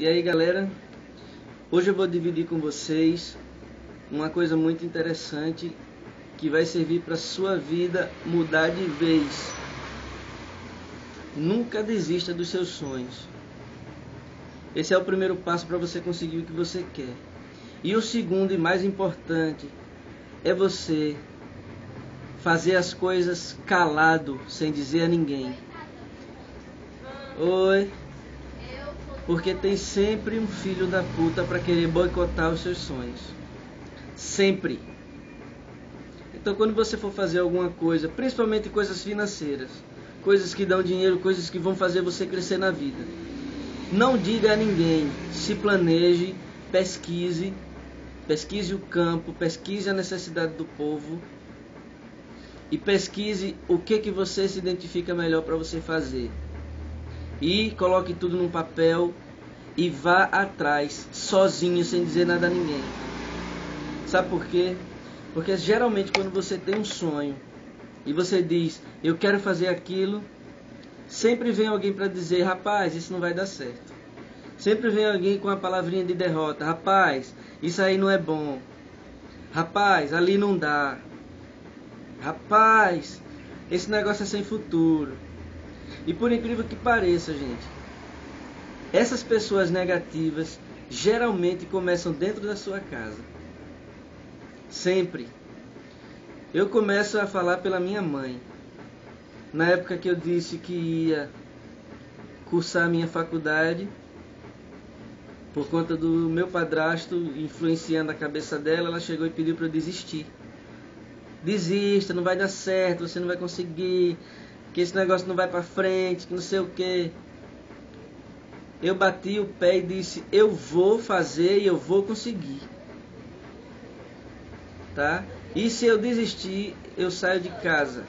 E aí galera, hoje eu vou dividir com vocês uma coisa muito interessante que vai servir para sua vida mudar de vez. Nunca desista dos seus sonhos. Esse é o primeiro passo para você conseguir o que você quer. E o segundo e mais importante é você fazer as coisas calado, sem dizer a ninguém. Oi. Porque tem sempre um filho da puta para querer boicotar os seus sonhos. Sempre. Então quando você for fazer alguma coisa, principalmente coisas financeiras, coisas que dão dinheiro, coisas que vão fazer você crescer na vida, não diga a ninguém, se planeje, pesquise o campo, pesquise a necessidade do povo e pesquise o que você se identifica melhor para você fazer. E coloque tudo num papel e vá atrás, sozinho, sem dizer nada a ninguém. Sabe por quê? Porque geralmente quando você tem um sonho e você diz, eu quero fazer aquilo, sempre vem alguém para dizer, rapaz, isso não vai dar certo. Sempre vem alguém com uma palavrinha de derrota, rapaz, isso aí não é bom. Rapaz, ali não dá. Rapaz, esse negócio é sem futuro. E por incrível que pareça, gente, essas pessoas negativas geralmente começam dentro da sua casa. Sempre. Eu começo a falar pela minha mãe. Na época que eu disse que ia cursar a minha faculdade, por conta do meu padrasto influenciando a cabeça dela, ela chegou e pediu para eu desistir. Desista, não vai dar certo, você não vai conseguir, que esse negócio não vai pra frente, que não sei o que. Eu bati o pé e disse, eu vou fazer e eu vou conseguir. Tá? E se eu desistir, eu saio de casa.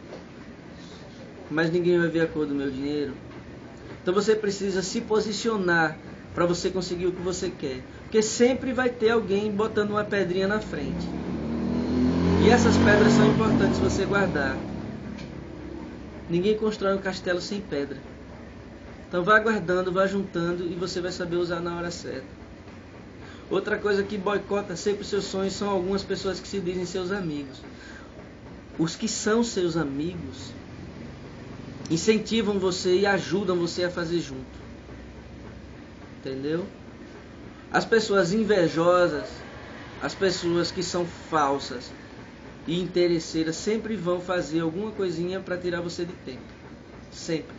Mas ninguém vai ver a cor do meu dinheiro. Então você precisa se posicionar para você conseguir o que você quer. Porque sempre vai ter alguém botando uma pedrinha na frente. E essas pedras são importantes você guardar. Ninguém constrói um castelo sem pedra. Então vá guardando, vá juntando e você vai saber usar na hora certa. Outra coisa que boicota sempre os seus sonhos são algumas pessoas que se dizem seus amigos. Os que são seus amigos incentivam você e ajudam você a fazer junto. Entendeu? As pessoas invejosas, as pessoas que são falsas e interesseiras sempre vão fazer alguma coisinha para tirar você de tempo. Sempre.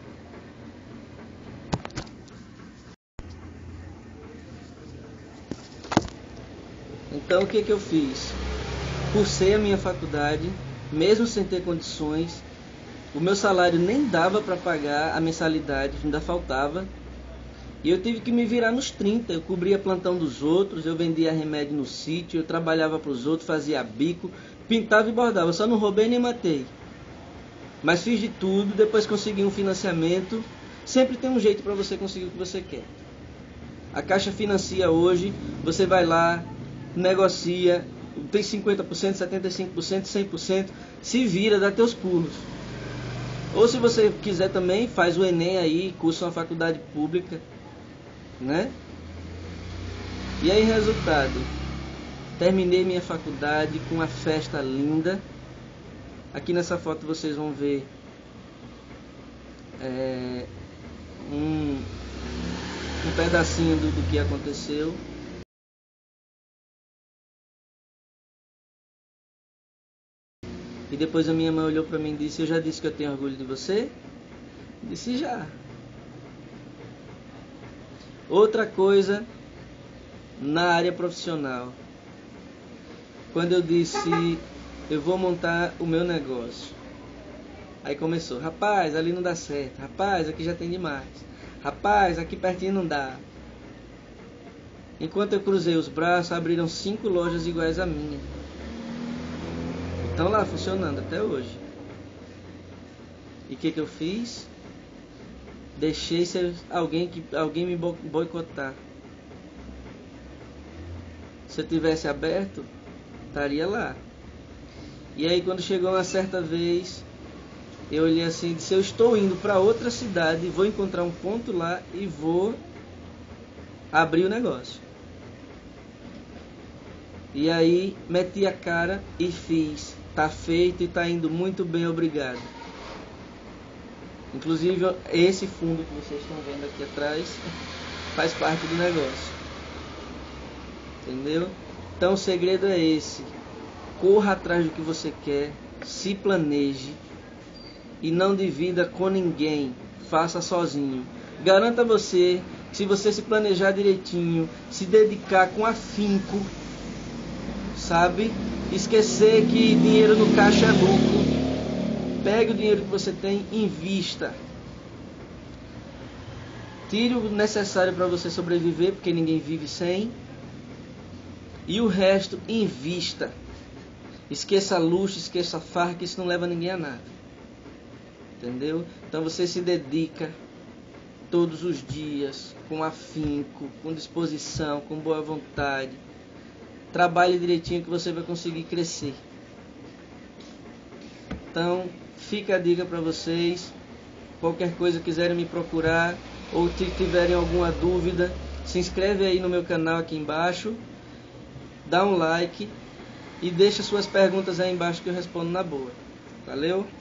Então o que eu fiz? Cursei a minha faculdade, mesmo sem ter condições. O meu salário nem dava para pagar a mensalidade, ainda faltava. E eu tive que me virar nos 30. Eu cobria plantão dos outros, eu vendia remédio no sítio, eu trabalhava para os outros, fazia bico, pintava e bordava. Só não roubei nem matei. Mas fiz de tudo, depois consegui um financiamento. Sempre tem um jeito para você conseguir o que você quer. A Caixa financia hoje, você vai lá, negocia, tem 50%, 75%, 100%, se vira, dá teus pulos. Ou se você quiser também, faz o Enem aí, cursa uma faculdade pública, né? E aí, resultado, terminei minha faculdade com uma festa linda. Aqui nessa foto vocês vão ver um pedacinho do que aconteceu. E depois a minha mãe olhou para mim e disse, eu já disse que eu tenho orgulho de você? Eu disse, já. Outra coisa, na área profissional. Quando eu disse, eu vou montar o meu negócio. Aí começou, rapaz, ali não dá certo. Rapaz, aqui já tem demais. Rapaz, aqui pertinho não dá. Enquanto eu cruzei os braços, abriram 5 lojas iguais à minha. Estão lá funcionando até hoje. E o que eu fiz? Deixei alguém me boicotar. Se eu tivesse aberto, estaria lá. E aí quando chegou uma certa vez, eu olhei assim e disse, eu estou indo para outra cidade, vou encontrar um ponto lá e vou abri o negócio. E aí meti a cara e fiz. Tá feito e tá indo muito bem, obrigado. Inclusive esse fundo que vocês estão vendo aqui atrás faz parte do negócio. Entendeu? Então o segredo é esse. Corra atrás do que você quer, se planeje e não divida com ninguém. Faça sozinho. Garanto a você que se você se planejar direitinho, se dedicar com afinco, sabe? Esquecer que dinheiro no caixa é lucro. Pegue o dinheiro que você tem, invista. Tire o necessário para você sobreviver, porque ninguém vive sem. E o resto, invista. Esqueça luxo, esqueça farra, que isso não leva ninguém a nada. Entendeu? Então você se dedica todos os dias, com afinco, com disposição, com boa vontade. Trabalhe direitinho que você vai conseguir crescer. Então, fica a dica para vocês. Qualquer coisa quiserem me procurar ou se tiverem alguma dúvida, se inscreve aí no meu canal aqui embaixo, dá um like e deixa suas perguntas aí embaixo que eu respondo na boa. Valeu?